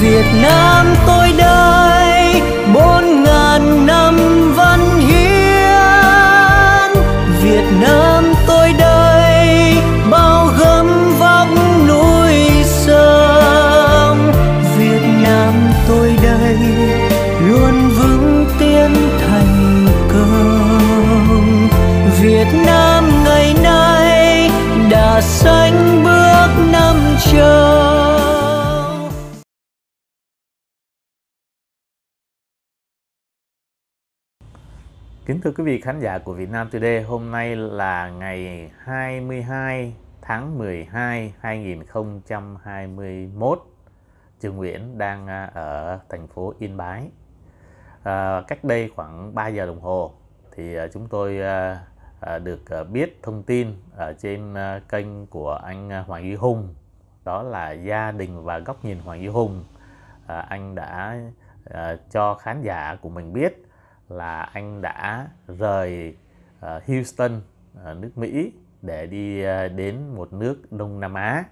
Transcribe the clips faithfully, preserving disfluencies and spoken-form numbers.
Việt Nam tôi đây bốn ngàn năm văn hiến. Việt Nam tôi đây bao gấm vóc núi sông. Việt Nam tôi đây luôn vững tiến thành công. Việt Nam ngày nay đã sánh bước năm châu. Kính thưa quý vị khán giả của Việt Nam Today, hôm nay là ngày hai mươi hai tháng mười hai năm hai nghìn không trăm hai mươi mốt. Trường Nguyễn đang ở thành phố Yên Bái. À, cách đây khoảng ba giờ đồng hồ thì chúng tôi à, được biết thông tin ở trên kênh của anh Hoàng Duy Hùng, đó là Gia Đình và Góc Nhìn Hoàng Duy Hùng. À, anh đã à, cho khán giả của mình biết là anh đã rời uh, Houston, uh, nước Mỹ để đi uh, đến một nước Đông Nam Á.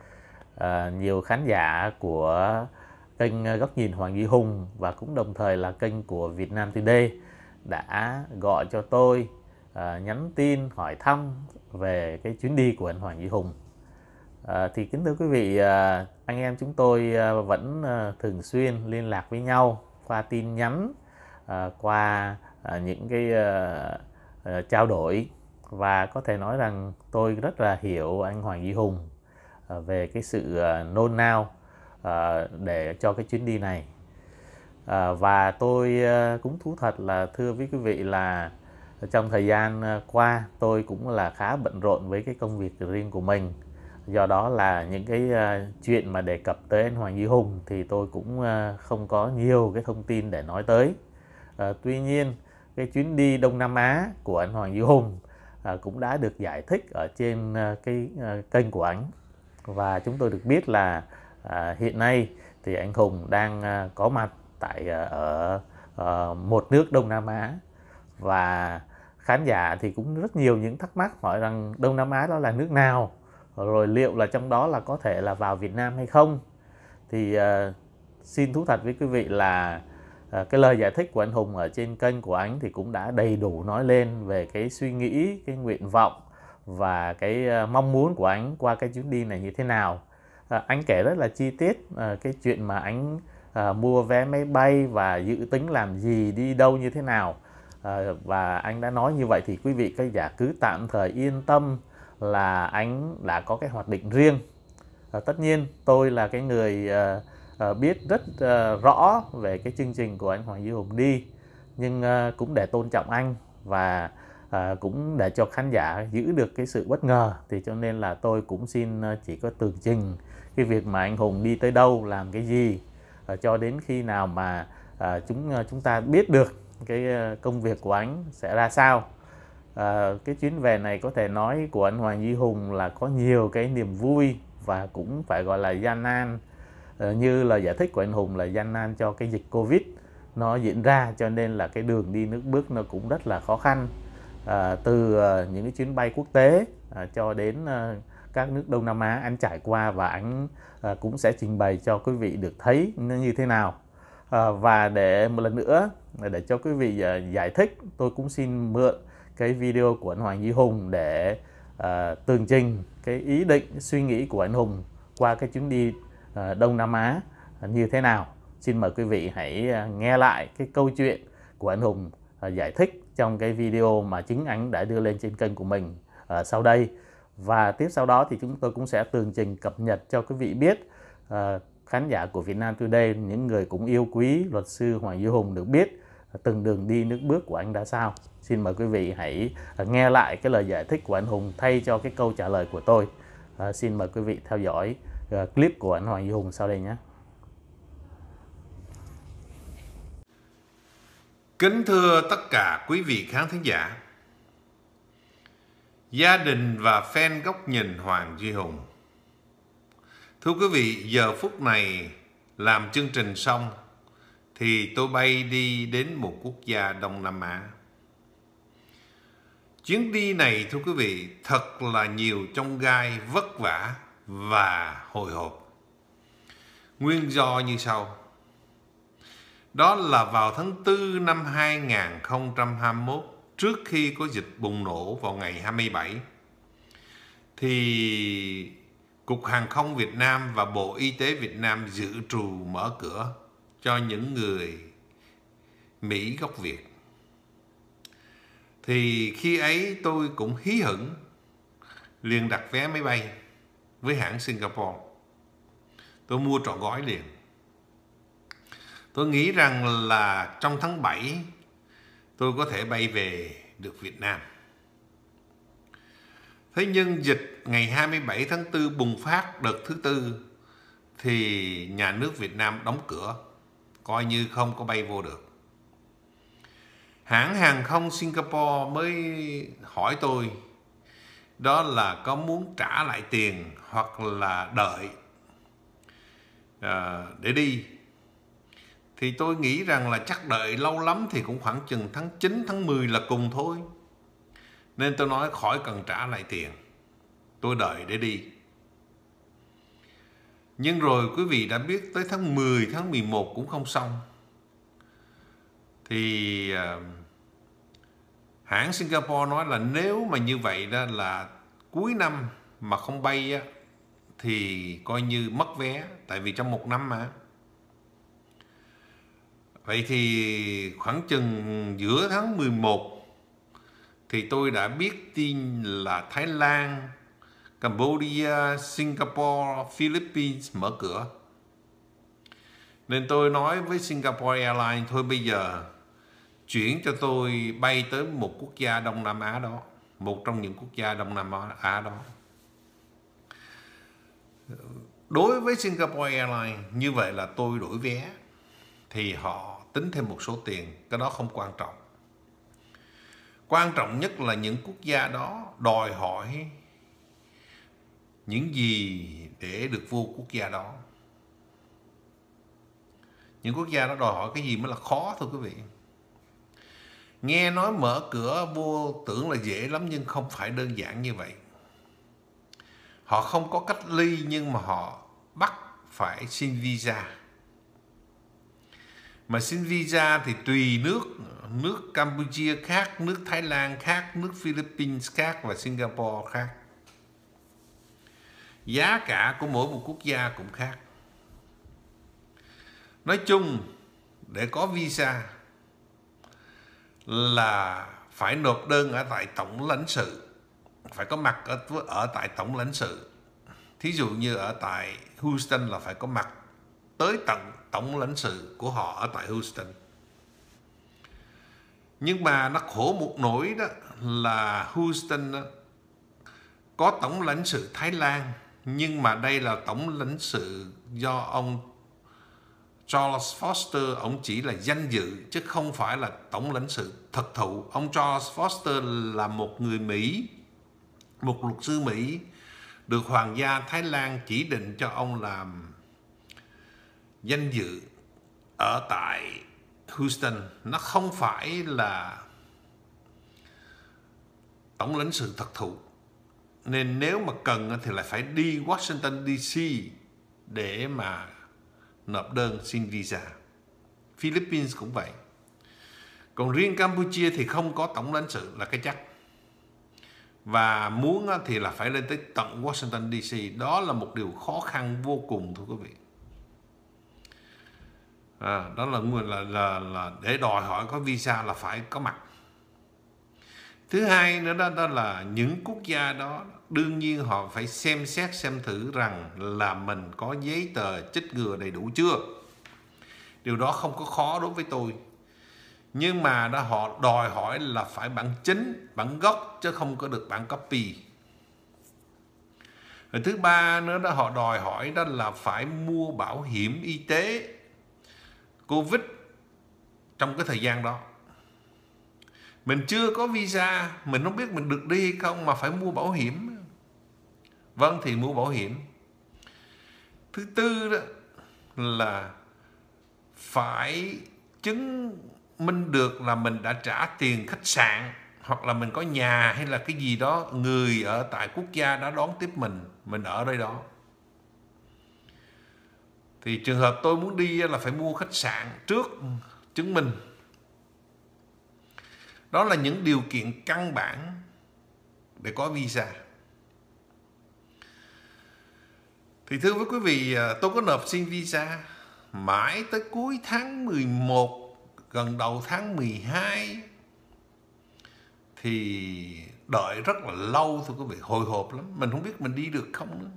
Uh, nhiều khán giả của kênh uh, Góc Nhìn Hoàng Duy Hùng và cũng đồng thời là kênh của Việt Nam Today đã gọi cho tôi, uh, nhắn tin hỏi thăm về cái chuyến đi của anh Hoàng Duy Hùng. Uh, thì kính thưa quý vị, uh, anh em chúng tôi uh, vẫn uh, thường xuyên liên lạc với nhau qua tin nhắn, À, qua à, những cái à, à, trao đổi, và có thể nói rằng tôi rất là hiểu anh Hoàng Duy Hùng à, về cái sự à, nôn nao à, để cho cái chuyến đi này. À, và tôi à, cũng thú thật là thưa với quý vị là trong thời gian à, qua tôi cũng là khá bận rộn với cái công việc riêng của mình. Do đó là những cái uh, chuyện mà đề cập tới anh Hoàng Duy Hùng thì tôi cũng uh, không có nhiều cái thông tin để nói tới. Uh, tuy nhiên cái chuyến đi Đông Nam Á của anh Hoàng Duy Hùng uh, cũng đã được giải thích ở trên uh, cái uh, kênh của anh. Và chúng tôi được biết là uh, hiện nay thì anh Hùng đang uh, có mặt tại uh, ở uh, một nước Đông Nam Á. Và khán giả thì cũng rất nhiều những thắc mắc hỏi rằng Đông Nam Á đó là nước nào, rồi liệu là trong đó là có thể là vào Việt Nam hay không. Thì uh, xin thú thật với quý vị là uh, cái lời giải thích của anh Hùng ở trên kênh của anh thì cũng đã đầy đủ nói lên về cái suy nghĩ, cái nguyện vọng và cái uh, mong muốn của anh qua cái chuyến đi này như thế nào. Uh, anh kể rất là chi tiết uh, cái chuyện mà anh uh, mua vé máy bay và dự tính làm gì, đi đâu như thế nào. Uh, và anh đã nói như vậy thì quý vị khán giả cứ tạm thời yên tâm là anh đã có cái hoạch định riêng. À, tất nhiên tôi là cái người uh, uh, biết rất uh, rõ về cái chương trình của anh Hoàng Duy Hùng đi, nhưng uh, cũng để tôn trọng anh và uh, cũng để cho khán giả giữ được cái sự bất ngờ, thì cho nên là tôi cũng xin uh, chỉ có tường trình cái việc mà anh Hùng đi tới đâu, làm cái gì, uh, cho đến khi nào mà uh, chúng uh, chúng ta biết được cái uh, công việc của anh sẽ ra sao. À, cái chuyến về này có thể nói của anh Hoàng Duy Hùng là có nhiều cái niềm vui và cũng phải gọi là gian nan. À, như là giải thích của anh Hùng là gian nan cho cái dịch Covid nó diễn ra, cho nên là cái đường đi nước bước nó cũng rất là khó khăn. À, từ uh, những cái chuyến bay quốc tế uh, cho đến uh, các nước Đông Nam Á anh trải qua, và anh uh, cũng sẽ trình bày cho quý vị được thấy nó như thế nào. À, và để một lần nữa để cho quý vị uh, giải thích, tôi cũng xin mượn cái video của anh Hoàng Duy Hùng để uh, tường trình cái ý định, cái suy nghĩ của anh Hùng qua cái chuyến đi uh, Đông Nam Á uh, như thế nào. Xin mời quý vị hãy uh, nghe lại cái câu chuyện của anh Hùng uh, giải thích trong cái video mà chính anh đã đưa lên trên kênh của mình uh, sau đây. Và tiếp sau đó thì chúng tôi cũng sẽ tường trình cập nhật cho quý vị biết, uh, khán giả của Việt Nam Today, những người cũng yêu quý luật sư Hoàng Duy Hùng, được biết uh, từng đường đi nước bước của anh đã sao. Xin mời quý vị hãy nghe lại cái lời giải thích của anh Hùng thay cho cái câu trả lời của tôi. À, xin mời quý vị theo dõi uh, clip của anh Hoàng Duy Hùng sau đây nhé. Kính thưa tất cả quý vị khán thính giả, gia đình và fan Góc Nhìn Hoàng Duy Hùng. Thưa quý vị, giờ phút này làm chương trình xong thì tôi bay đi đến một quốc gia Đông Nam Á. Chuyến đi này thưa quý vị thật là nhiều chông gai, vất vả và hồi hộp. Nguyên do như sau. Đó là vào tháng tư năm hai nghìn không trăm hai mươi mốt, trước khi có dịch bùng nổ vào ngày hai mươi bảy, thì Cục Hàng không Việt Nam và Bộ Y tế Việt Nam dự trù mở cửa cho những người Mỹ gốc Việt. Thì khi ấy tôi cũng hí hửng liền đặt vé máy bay với hãng Singapore. Tôi mua trọn gói liền. Tôi nghĩ rằng là trong tháng bảy tôi có thể bay về được Việt Nam. Thế nhưng dịch ngày hai mươi bảy tháng tư bùng phát đợt thứ tư thì nhà nước Việt Nam đóng cửa, coi như không có bay vô được. Hãng hàng không Singapore mới hỏi tôi đó là có muốn trả lại tiền hoặc là đợi à, để đi. Thì tôi nghĩ rằng là chắc đợi lâu lắm thì cũng khoảng chừng tháng chín, tháng mười là cùng thôi. Nên tôi nói khỏi cần trả lại tiền, tôi đợi để đi. Nhưng rồi quý vị đã biết tới tháng mười, tháng mười một cũng không xong. Thì uh, hãng Singapore nói là nếu mà như vậy đó là cuối năm mà không bay á, thì coi như mất vé, tại vì trong một năm mà. Vậy thì khoảng chừng giữa tháng mười một thì tôi đã biết tin là Thái Lan, Cambodia, Singapore, Philippines mở cửa. Nên tôi nói với Singapore Airlines, thôi bây giờ chuyển cho tôi bay tới một quốc gia Đông Nam Á đó, một trong những quốc gia Đông Nam Á đó. Đối với Singapore Airlines, như vậy là tôi đổi vé thì họ tính thêm một số tiền, cái đó không quan trọng. Quan trọng nhất là những quốc gia đó đòi hỏi những gì để được vô quốc gia đó. Những quốc gia đó đòi hỏi cái gì mới là khó thôi quý vị. Nghe nói mở cửa vô tưởng là dễ lắm, nhưng không phải đơn giản như vậy. Họ không có cách ly nhưng mà họ bắt phải xin visa. Mà xin visa thì tùy nước, nước Campuchia khác, nước Thái Lan khác, nước Philippines khác và Singapore khác. Giá cả của mỗi một quốc gia cũng khác. Nói chung, để có visa là phải nộp đơn ở tại tổng lãnh sự, phải có mặt ở, ở tại tổng lãnh sự. Thí dụ như ở tại Houston là phải có mặt tới tận tổng lãnh sự của họ ở tại Houston. Nhưng mà nó khổ một nỗi đó là Houston đó, có tổng lãnh sự Thái Lan, nhưng mà đây là tổng lãnh sự do ông Charles Foster, ông chỉ là danh dự chứ không phải là tổng lãnh sự thực thụ. Ông Charles Foster là một người Mỹ, một luật sư Mỹ, được Hoàng gia Thái Lan chỉ định cho ông làm danh dự ở tại Houston. Nó không phải là tổng lãnh sự thực thụ. Nên nếu mà cần thì lại phải đi Washington đê xê để mà nộp đơn xin visa. Philippines cũng vậy. Còn riêng Campuchia thì không có tổng lãnh sự là cái chắc. Và muốn thì là phải lên tới tận Washington đê xê. Đó là một điều khó khăn vô cùng thưa quý vị. À, đó là, là, là, là để đòi hỏi có visa là phải có mặt. Thứ hai nữa đó, đó là những quốc gia đó đương nhiên họ phải xem xét xem thử rằng là mình có giấy tờ chích ngừa đầy đủ chưa. Điều đó không có khó đối với tôi. Nhưng mà đó họ đòi hỏi là phải bản chính, bản gốc chứ không có được bản copy. Rồi thứ ba nữa đó họ đòi hỏi đó là phải mua bảo hiểm y tế Covid trong cái thời gian đó. Mình chưa có visa, mình không biết mình được đi hay không mà phải mua bảo hiểm. Vâng thì mua bảo hiểm. Thứ tư đó là phải chứng minh được là mình đã trả tiền khách sạn hoặc là mình có nhà hay là cái gì đó, người ở tại quốc gia đó đón tiếp mình, mình ở đây đó. Thì trường hợp tôi muốn đi là phải mua khách sạn trước chứng minh. Đó là những điều kiện căn bản để có visa. Thì thưa với quý vị, tôi có nộp xin visa mãi tới cuối tháng mười một, gần đầu tháng mười hai thì đợi rất là lâu thưa quý vị, hồi hộp lắm, mình không biết mình đi được không nữa.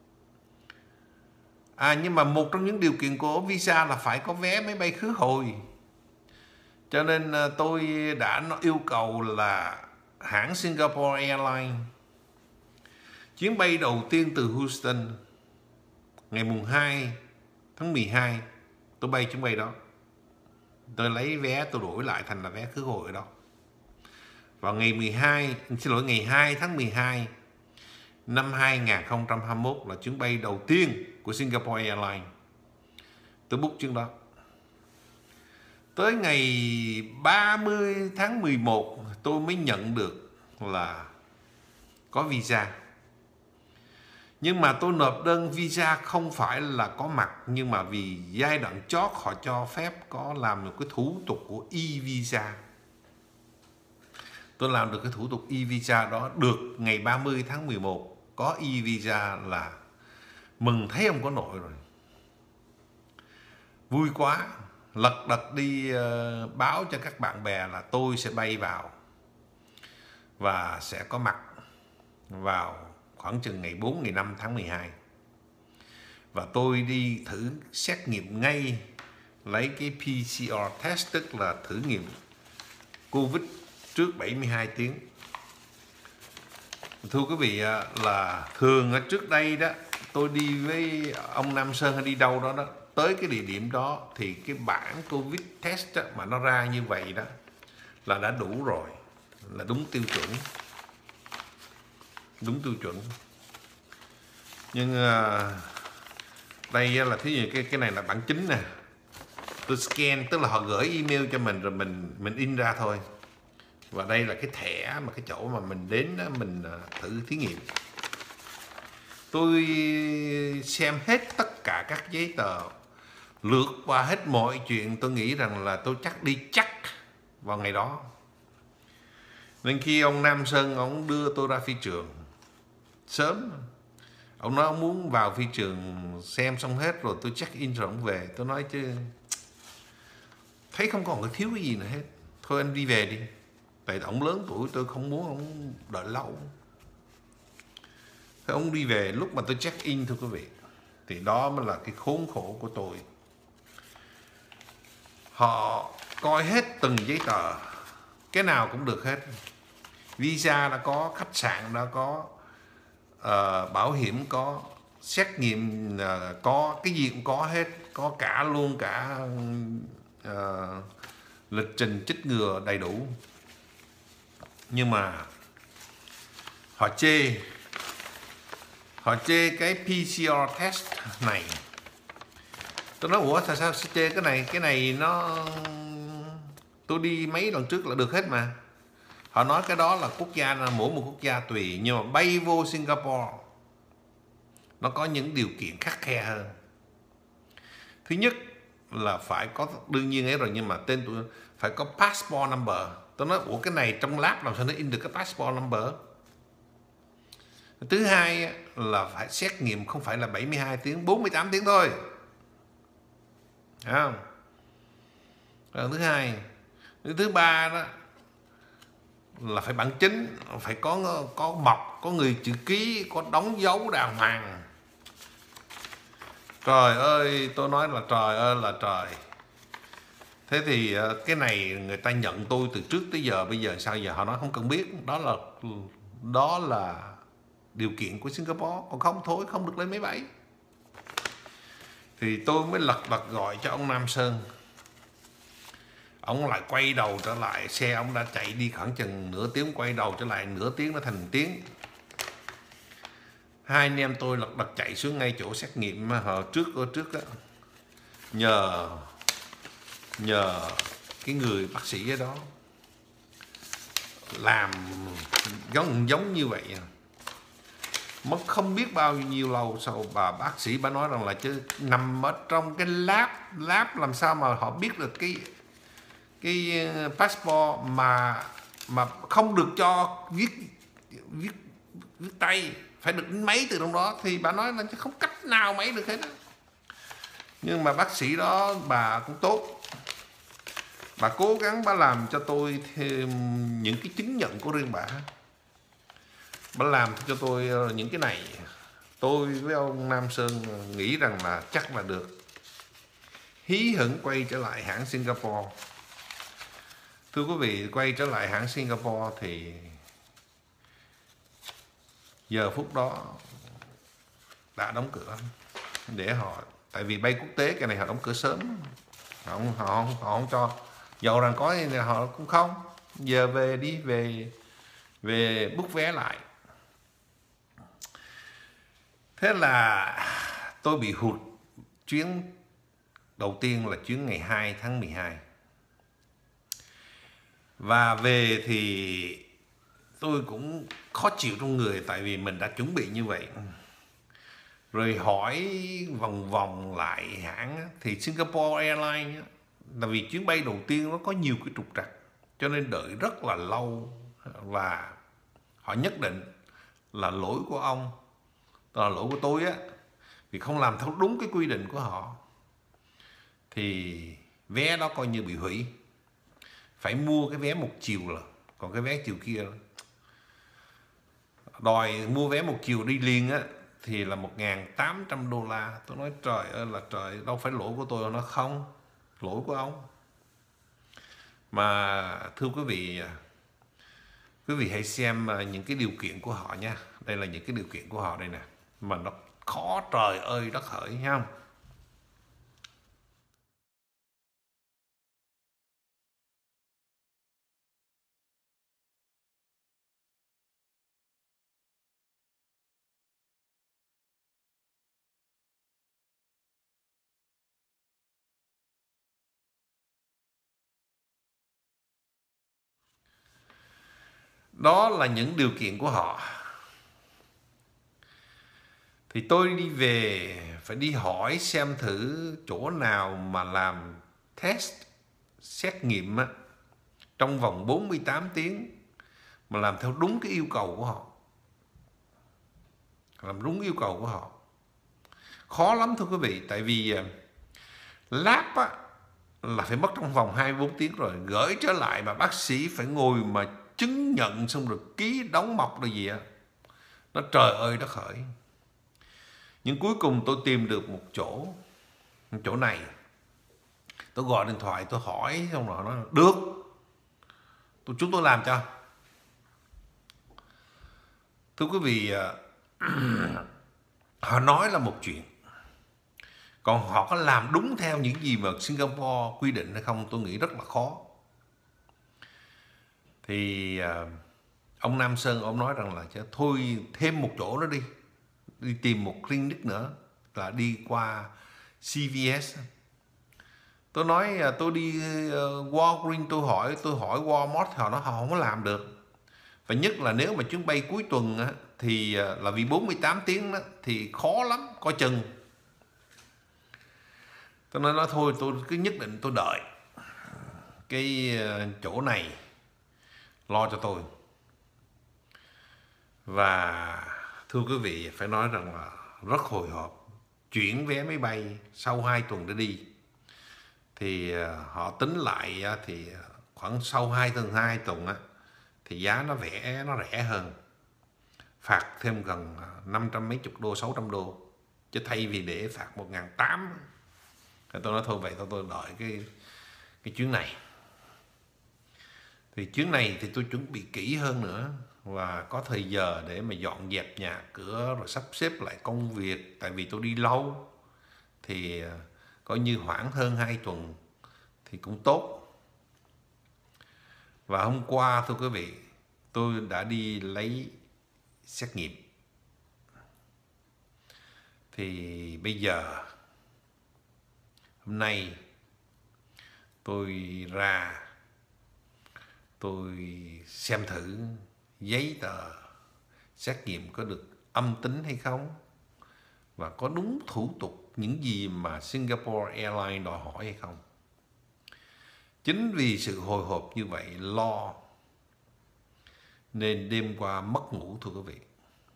À, nhưng mà một trong những điều kiện của visa là phải có vé máy bay khứ hồi. Cho nên tôi đã yêu cầu là hãng Singapore Airlines, chuyến bay đầu tiên từ Houston ngày mùng hai tháng mười hai, tôi bay chuyến bay đó. Tôi lấy vé tôi đổi lại thành là vé khứ hồi ở đó. Vào ngày mười hai, xin lỗi, ngày hai tháng mười hai năm hai nghìn không trăm hai mươi mốt là chuyến bay đầu tiên của Singapore Airlines. Tôi book chuyến đó. Tới ngày ba mươi tháng mười một tôi mới nhận được là có visa. Nhưng mà tôi nộp đơn visa không phải là có mặt, nhưng mà vì giai đoạn chót họ cho phép có làm một cái thủ tục của e-visa. Tôi làm được cái thủ tục e-visa đó được ngày ba mươi tháng mười một, có e-visa là mừng thấy ông có nội rồi. Vui quá, lật đật đi uh, báo cho các bạn bè là tôi sẽ bay vào và sẽ có mặt vào khoảng chừng ngày bốn, ngày năm tháng mười hai. Và tôi đi thử xét nghiệm ngay, lấy cái pê xê rờ test, tức là thử nghiệm Covid trước bảy mươi hai tiếng. Thưa quý vị, là thường ở trước đây đó, tôi đi với ông Nam Sơn hay đi đâu đó đó, tới cái địa điểm đó thì cái bản Covid test đó, mà nó ra như vậy đó là đã đủ rồi, là đúng tiêu chuẩn. Đúng tiêu chuẩn. Nhưng uh, đây là thứ gì, cái cái này là bản chính nè. Tôi scan, tức là họ gửi email cho mình rồi mình mình in ra thôi. Và đây là cái thẻ mà cái chỗ mà mình đến đó, mình uh, thử thí nghiệm. Tôi xem hết tất cả các giấy tờ, lướt qua hết mọi chuyện, tôi nghĩ rằng là tôi chắc đi chắc vào ngày đó. Nên khi ông Nam Sơn ông đưa tôi ra phi trường sớm, ông nói ông muốn vào phi trường xem xong hết rồi tôi check in rồi ông về. Tôi nói chứ thấy không còn cái thiếu cái gì nữa hết, thôi anh đi về đi, tại ông lớn tuổi, tôi không muốn ông đợi lâu. Thế ông đi về. Lúc mà tôi check in thưa quý vị, thì đó mới là cái khốn khổ của tôi. Họ coi hết từng giấy tờ, cái nào cũng được hết. Visa đã có, khách sạn đã có, uh, bảo hiểm có, xét nghiệm uh, có, cái gì cũng có hết. Có cả luôn cả uh, lịch trình chích ngừa đầy đủ. Nhưng mà họ chê Họ chê cái pê xê rờ test này. Tôi nói ủa sao sao chê cái này? Cái này nó, tôi đi mấy lần trước là được hết mà. Họ nói cái đó là quốc gia, là mỗi một quốc gia tùy. Nhưng mà bay vô Singapore nó có những điều kiện khắt khe hơn. Thứ nhất là phải có, đương nhiên ấy rồi, nhưng mà tên tôi phải có passport number. Tôi nói ủa cái này trong lab làm sao nó in được cái passport number? Thứ hai là phải xét nghiệm không phải là bảy mươi hai tiếng, bốn mươi tám tiếng thôi. Thấy không? Rồi thứ hai. Thứ ba đó là phải bản chính, phải có có mộc, có người chữ ký, có đóng dấu đàng hoàng. Trời ơi, tôi nói là trời ơi là trời. Thế thì cái này người ta nhận tôi từ trước tới giờ, bây giờ sao giờ họ nói không cần biết. Đó là đó là điều kiện của Singapore, còn không thôi không được lên máy bay. Thì tôi mới lật đật gọi cho ông Nam Sơn. Ông lại quay đầu trở lại, xe ông đã chạy đi khoảng chừng nửa tiếng, quay đầu trở lại nửa tiếng nó thành tiếng. Hai anh em tôi lật đật chạy xuống ngay chỗ xét nghiệm hồi trước ở trước đó. Nhờ nhờ cái người bác sĩ ở đó làm giống giống như vậy. mất không biết bao nhiêu lâu sau bà bác sĩ bà nói rằng là chứ nằm ở trong cái lab lab làm sao mà họ biết được cái cái passport mà mà không được cho viết viết viết tay, phải được máy từ trong đó. Thì bà nói là không cách nào máy được hết đó. Nhưng mà bác sĩ đó bà cũng tốt, bà cố gắng bà làm cho tôi thêm những cái chứng nhận của riêng bà. Bà làm cho tôi những cái này, tôi với ông Nam Sơn nghĩ rằng là chắc là được, hí hửng quay trở lại hãng Singapore. Thưa quý vị, quay trở lại hãng Singapore thì giờ phút đó đã đóng cửa để họ, tại vì bay quốc tế cái này họ đóng cửa sớm, họ không, họ không, họ không cho, dầu rằng có thì họ cũng không. Giờ về đi, về về book vé lại. Thế là tôi bị hụt chuyến đầu tiên là chuyến ngày hai tháng mười hai. Và về thì tôi cũng khó chịu trong người, tại vì mình đã chuẩn bị như vậy. Rồi hỏi vòng vòng lại hãng thì Singapore Airlines là vì chuyến bay đầu tiên nó có nhiều cái trục trặc, cho nên đợi rất là lâu. Và họ nhất định là lỗi của ông, là lỗi của tôi á, vì không làm theo đúng cái quy định của họ. Thì vé đó coi như bị hủy, phải mua cái vé một chiều rồi, còn cái vé chiều kia đòi mua vé một chiều đi liền á thì là một nghìn tám trăm đô la. Tôi nói trời ơi là trời, đâu phải lỗi của tôi. Nó không, lỗi của ông. Mà thưa quý vị, quý vị hãy xem những cái điều kiện của họ nha. Đây là những cái điều kiện của họ đây nè, mà nó khó trời ơi đất hỡi nha không. Đó là những điều kiện của họ. Thì tôi đi về phải đi hỏi xem thử chỗ nào mà làm test xét nghiệm á, trong vòng bốn mươi tám tiếng mà làm theo đúng cái yêu cầu của họ, làm đúng yêu cầu của họ. Khó lắm thưa quý vị, tại vì lab á là phải mất trong vòng hai mươi bốn tiếng rồi, gửi trở lại mà bác sĩ phải ngồi mà chứng nhận xong rồi ký đóng mộc rồi gì á. Nó trời ơi đất hỡi. Nhưng cuối cùng tôi tìm được một chỗ, một chỗ này. Tôi gọi điện thoại tôi hỏi, xong rồi nó nói được, tôi, chúng tôi làm cho. Thưa quý vị, họ nói là một chuyện, còn họ có làm đúng theo những gì mà Singapore quy định hay không, tôi nghĩ rất là khó. Thì ông Nam Sơn ông nói rằng là thôi thêm một chỗ nữa đi, đi tìm một clinic nữa, là đi qua xê vê ét. Tôi nói tôi đi uh, Walgreens, tôi hỏi tôi hỏi Walmart, họ nói họ không có làm được. Và nhất là nếu mà chuyến bay cuối tuần á, thì uh, là vì bốn mươi tám tiếng đó, thì khó lắm, coi chừng. Tôi nói, nói thôi tôi cứ nhất định tôi đợi cái uh, chỗ này lo cho tôi. Và thưa quý vị, phải nói rằng là rất hồi hộp. Chuyển vé máy bay sau hai tuần để đi, thì họ tính lại thì khoảng sau hai tuần hai tuần á, thì giá nó rẻ nó rẻ hơn, phạt thêm gần năm trăm mấy chục đô, sáu trăm đô, chứ thay vì để phạt một ngàn tám. Tôi nói thôi vậy tôi tôi đợi cái cái chuyến này. Thì chuyến này thì tôi chuẩn bị kỹ hơn nữa, và có thời giờ để mà dọn dẹp nhà cửa rồi sắp xếp lại công việc. Tại vì tôi đi lâu thì coi như khoảng hơn hai tuần thì cũng tốt. Và hôm qua thưa quý vị, tôi đã đi lấy xét nghiệm. Thì bây giờ hôm nay tôi ra tôi xem thử giấy tờ xét nghiệm có được âm tính hay không, và có đúng thủ tục những gì mà Singapore Airlines đòi hỏi hay không. Chính vì sự hồi hộp như vậy, lo, nên đêm qua mất ngủ thưa quý vị.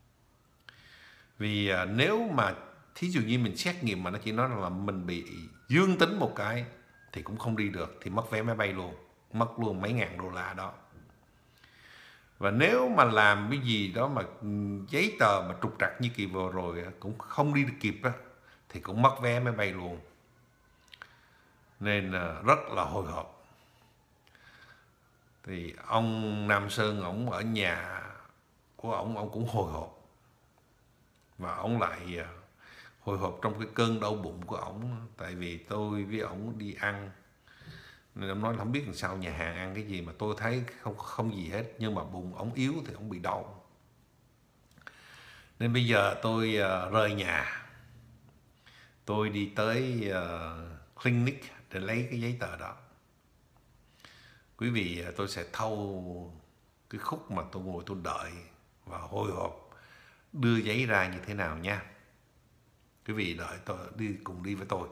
Vì à, nếu mà thí dụ như mình xét nghiệm mà nó chỉ nói là mình bị dương tính một cái thì cũng không đi được, thì mất vé máy bay luôn, mất luôn mấy ngàn đô la đó. Và nếu mà làm cái gì đó mà giấy tờ mà trục trặc như kỳ vừa rồi cũng không đi được kịp á, thì cũng mất vé máy bay luôn. Nên à, rất là hồi hộp. Thì ông Nam Sơn, ổng ở nhà của ổng, ổng cũng hồi hộp. Và ổng lại à, hồi hộp trong cái cơn đau bụng của ổng. Tại vì tôi với ổng đi ăn, nên ông nói là không biết làm sao nhà hàng ăn cái gì mà tôi thấy không không gì hết, nhưng mà bụng ổng yếu thì ổng bị đau. Nên bây giờ tôi uh, rời nhà, tôi đi tới uh, clinic để lấy cái giấy tờ đó. Quý vị, tôi sẽ thâu cái khúc mà tôi ngồi tôi đợi và hồi hộp đưa giấy ra như thế nào nha. Quý vị đợi tôi, đi cùng đi với tôi.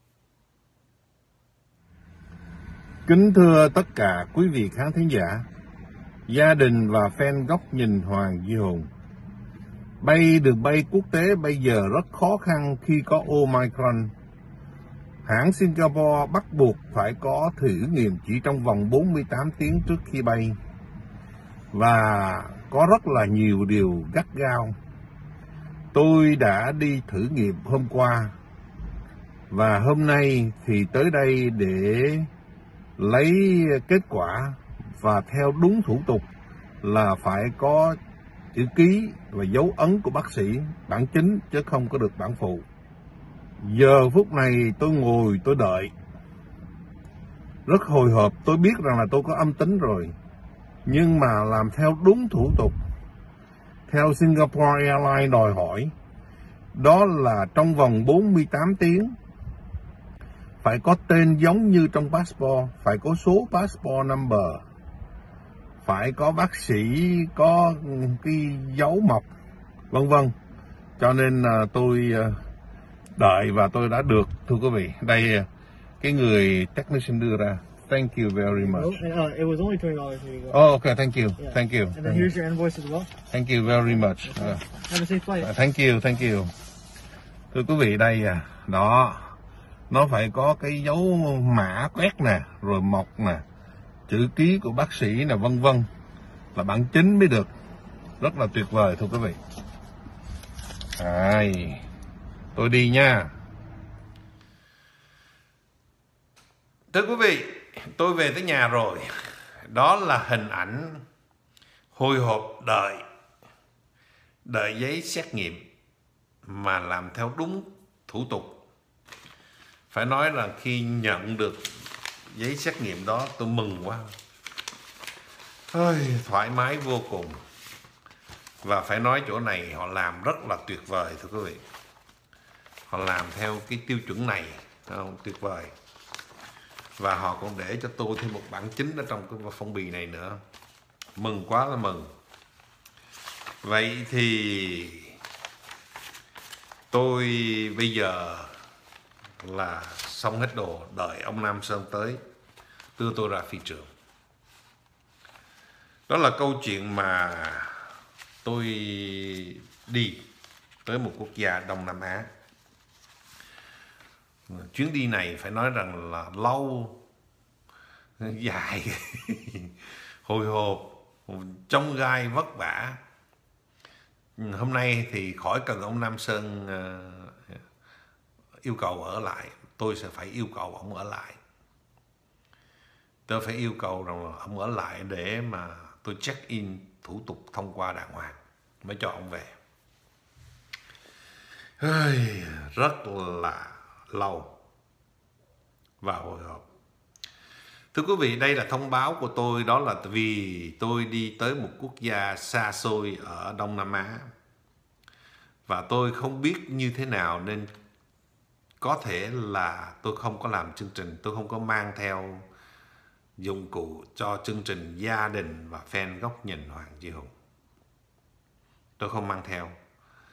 Kính thưa tất cả quý vị khán thính giả, gia đình và fan Góc Nhìn Hoàng Duy Hùng. Bay đường bay quốc tế bây giờ rất khó khăn khi có Omicron. Hãng Singapore bắt buộc phải có thử nghiệm chỉ trong vòng bốn mươi tám tiếng trước khi bay. Và có rất là nhiều điều gắt gao. Tôi đã đi thử nghiệm hôm qua, và hôm nay thì tới đây để lấy kết quả, và theo đúng thủ tục là phải có chữ ký và dấu ấn của bác sĩ, bản chính chứ không có được bản phụ. Giờ phút này tôi ngồi tôi đợi, rất hồi hộp. Tôi biết rằng là tôi có âm tính rồi, nhưng mà làm theo đúng thủ tục theo Singapore Airlines đòi hỏi, đó là trong vòng bốn mươi tám tiếng phải có tên giống như trong passport, phải có số passport number, phải có bác sĩ, có cái dấu mộc, vân vân. Cho nên uh, tôi uh, đợi và tôi đã được, thưa quý vị. Đây uh, cái người technician đưa ra. Thank you very much. Oh, and, uh, it was only twenty dollars. Here you go. Oh, okay, thank you, Yeah. thank you. And then here's your invoice as well. Thank you very much. Uh, Have a safe flight. uh, thank you, thank you. Thưa quý vị, đây à, đó, nó phải có cái dấu mã quét nè, rồi mộc nè, chữ ký của bác sĩ nè, vân vân, là bản chính mới được. Rất là tuyệt vời thưa quý vị. Ai, tôi đi nha. Thưa quý vị, tôi về tới nhà rồi. Đó là hình ảnh hồi hộp đợi, đợi giấy xét nghiệm mà làm theo đúng thủ tục. Phải nói là khi nhận được giấy xét nghiệm đó tôi mừng quá. Ôi, thoải mái vô cùng. Và phải nói chỗ này họ làm rất là tuyệt vời thưa quý vị. Họ làm theo cái tiêu chuẩn này, không? Tuyệt vời. Và họ còn để cho tôi thêm một bản chính ở trong cái phong bì này nữa. Mừng quá là mừng. Vậy thì tôi bây giờ là xong hết đồ, đợi ông Nam Sơn tới đưa tôi ra phi trường. Đó là câu chuyện mà tôi đi tới một quốc gia Đông Nam Á. Chuyến đi này phải nói rằng là lâu, dài, hồi hộp, trong gai vất vả. Hôm nay thì khỏi cần ông Nam Sơn uh, yêu cầu ở lại, tôi sẽ phải yêu cầu ông ở lại. Tôi phải yêu cầu rằng là ông ở lại để mà tôi check in thủ tục thông qua đàng hoàng mới cho ông về. Rất là lâu và hồi hộp. Thưa quý vị, đây là thông báo của tôi. Đó là vì tôi đi tới một quốc gia xa xôi ở Đông Nam Á, và tôi không biết như thế nào, nên có thể là tôi không có làm chương trình. Tôi không có mang theo dụng cụ cho chương trình gia đình và fan Góc Nhìn Hoàng Duy Hùng. Tôi không mang theo.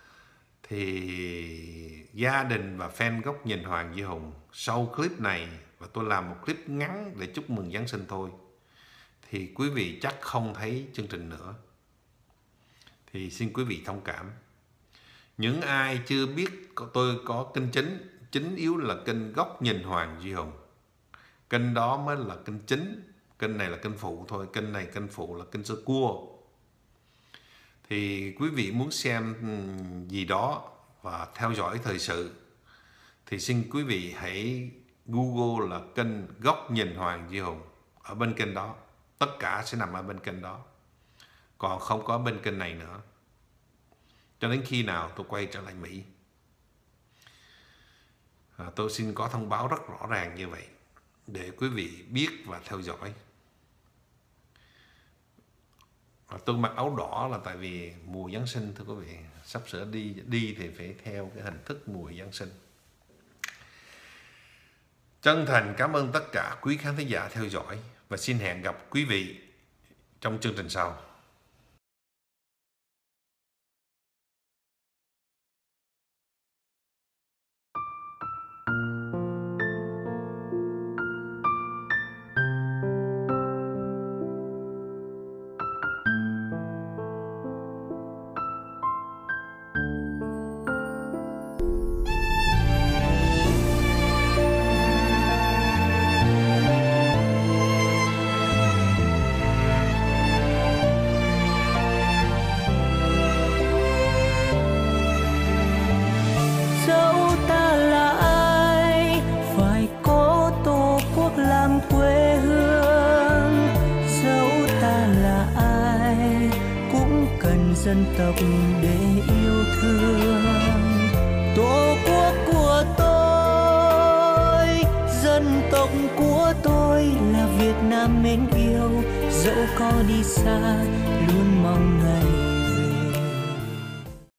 thì gia đình và fan góc nhìn Hoàng Duy Hùng, sau clip này và tôi làm một clip ngắn để chúc mừng Giáng sinh thôi, thì quý vị chắc không thấy chương trình nữa. Thì xin quý vị thông cảm. Những ai chưa biết tôi có kênh chính, chính yếu là kênh Góc Nhìn Hoàng Duy Hùng. Kênh đó mới là kênh chính, kênh này là kênh phụ thôi, kênh này kênh phụ là kênh sơ cua. Thì quý vị muốn xem gì đó và theo dõi thời sự thì xin quý vị hãy Google là kênh Góc Nhìn Hoàng Duy Hùng. Ở bên kênh đó, tất cả sẽ nằm ở bên kênh đó, còn không có bên kênh này nữa, cho đến khi nào tôi quay trở lại Mỹ. à, Tôi xin có thông báo rất rõ ràng như vậy để quý vị biết và theo dõi. à, Tôi mặc áo đỏ là tại vì mùa Giáng sinh, thưa quý vị. Sắp sửa đi đi thì phải theo cái hình thức mùa Giáng sinh. Chân thành cảm ơn tất cả quý khán thính giả theo dõi và xin hẹn gặp quý vị trong chương trình sau. Dân tộc để yêu thương Tổ quốc của tôi, dân tộc của tôi là Việt Nam mến yêu. Dẫu có đi xa luôn mong